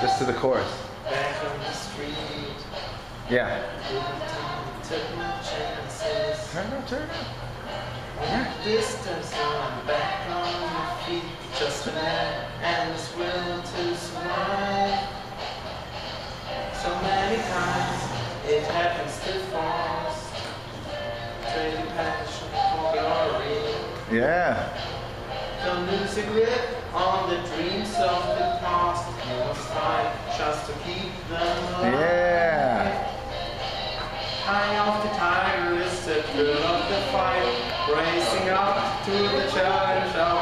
Just to the chorus. Back on the street. Yeah. Took my chances. Turn up, turn up. Distance, now I'm back on my feet. Just an air and this will to survive. So many times it happens to fast. Trading passion for glory. Yeah. Don't lose your grip on the dreams of the past. You must fight just to keep them alive. Yeah. Eye of the tiger is the thrill of the fight, racing up to the challenge of